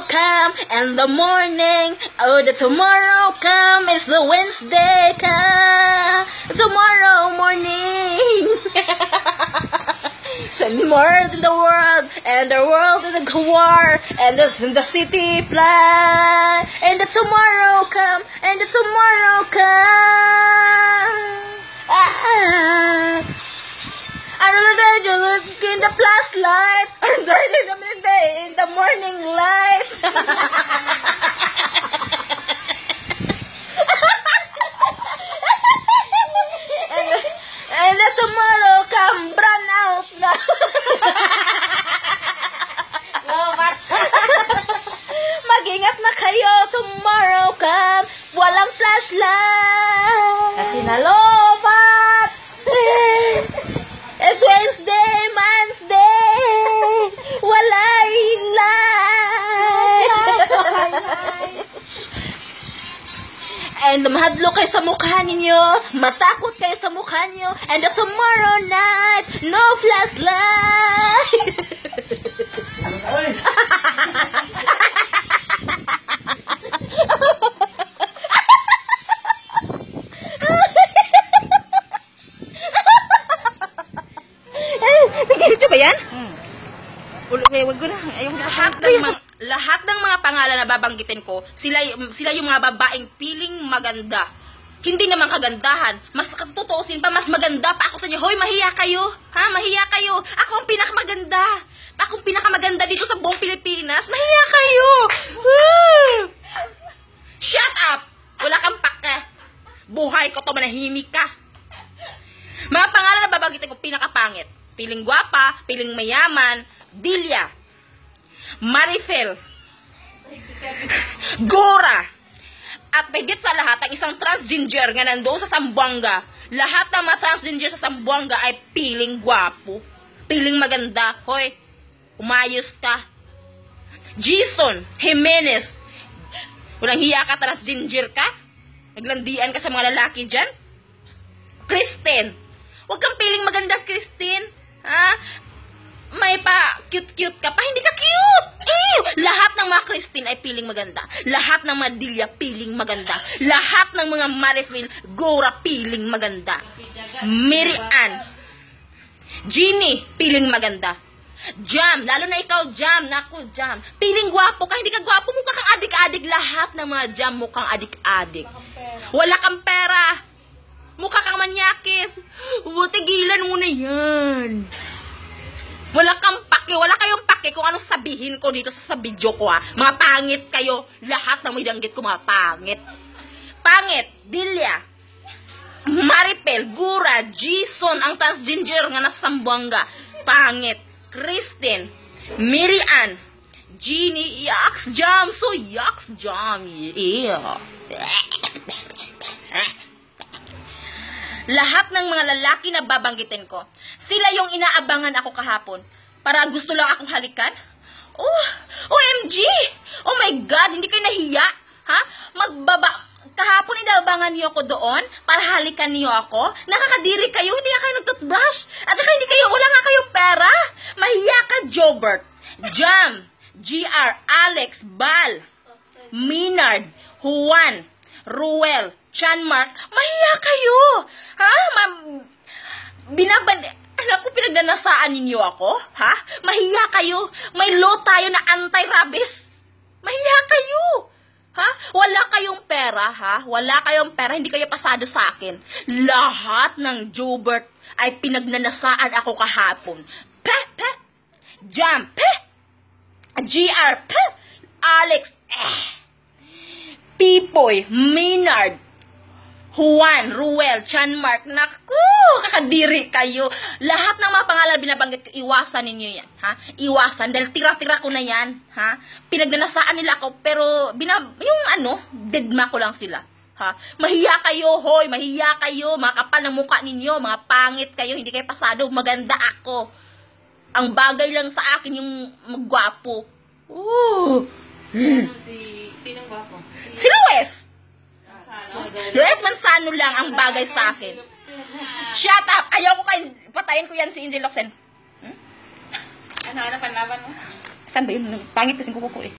come and the morning. Oh, the tomorrow come. It's the Wednesday come. Tomorrow morning. The world in the world, and the world in the war, and the city fly, and the tomorrow come, and the tomorrow come. I don't know you look in the flashlight, or in the morning light. And the tomorrow come, run out na. Mag-ingat na kayo, tomorrow come, walang flashlight. Kasi nalobat. It's Wednesday, Man's Day, wala light. And mahadlo kayo sa mukha ninyo, matakot kayo sa mukha nyo, and the tomorrow night, no flashlight. Nakinig ba yan? Wag ko na. Lahat ng mga pangalan na babanggitin ko, sila yung mga babaeng piling maganda. Hindi naman kagandahan. Mas katutuusin pa, mas maganda pa ako sa inyo. Hoy, mahiya kayo. Ha? Mahiya kayo. Ako ang pinakamaganda. Ako ang pinakamaganda dito sa buong Pilipinas. Mahiya kayo. Shut up! Wala kang pake. Buhay ko to, manahimik ka. Mga pangalan na babanggitin ko, pinakapangit. Piling gwapa, piling mayaman, Dilia, Marifel, Gora, at higit sa lahat, ang isang transgender nga nandoon sa Zamboanga. Lahat ng mga transgender sa Zamboanga ay piling gwapo, piling maganda. Hoy, umayos ka. Jason Jimenez, walang hiya ka, transgender ka? Naglandian ka sa mga lalaki dyan? Kristen, huwag kang piling maganda, Kristen. Ha? May pa cute-cute ka pa, hindi ka cute. Lahat ng mga Christine ay piling maganda. Lahat ng mga Dilia piling maganda. Lahat ng mga Marifel, Gora piling maganda. Mary Ann, Jeannie piling maganda. Jam, lalo na ikaw, Jam. Naku, Jam. Piling gwapo ka, hindi ka gwapo, mukha kang adik-adik. Lahat ng mga Jam mukhang adik-adik. Wala kang pera. Mukha kang manyakis. Tigilan mo na yan. Wala kang pake, wala kayong pake kung anong sabihin ko dito sa video ko, ha. Mga pangit kayo. Lahat ng may danggit ko, mga pangit. Pangit, Dilia, Maripel, Gura, Jason, ang transgender nga nasa Zamboanga. Pangit. Kristen, Mary Ann, Jeannie, Yaks Jam. So, Yaks Jam. Yeah. Lahat ng mga lalaki na babanggitin ko, sila yung inaabangan ako kahapon para gusto lang akong halikan. Oh, OMG! Oh my God, hindi kayo nahiya? Ha? Kahapon inaabangan niyo ako doon para halikan niyo ako? Nakakadiri kayo, hindi kayo nag-toothbrush? At saka wala nga kayong pera? Mahiya ka, Jobert, Jam, GR, Alex, Bal, Minard, Juan, Ruel, Chanmark, mahiya kayo. Ha? Pinagdanasaan ninyo ako? Ha? Mahiya kayo. May law tayo na anti-rabies. Mahiya kayo. Ha? Wala kayong pera, ha? Wala kayong pera, hindi kayo pasado sa akin. Lahat ng Jobert ay pinagnanasaan ako kahapon. Jam, GR, Alex, Pipoy, Maynard, Juan, Ruel, Chanmark, naku, kakadiri kayo. Lahat ng mga pangalan binabanggit ko, iwasan ninyo yan, ha? Iwasan, dahil tira-tira ko na yan, ha? Pinagnanasaan nila ako, pero dedma ko lang sila, ha? Mahiya kayo, hoy, mahiya kayo, mga kapal ng mukha ninyo, mga pangit kayo, hindi kayo pasado, maganda ako. Ang bagay lang sa akin yung magwapo. Sinong gwapo? Si Luis! Luis Manzano lang ang bagay sa akin. Shut up! Ayaw ko kayo, patayin ko yan si Angel Locsen. Ano panlaban mo? Saan ba yun? Pangit kasing kuko ko eh.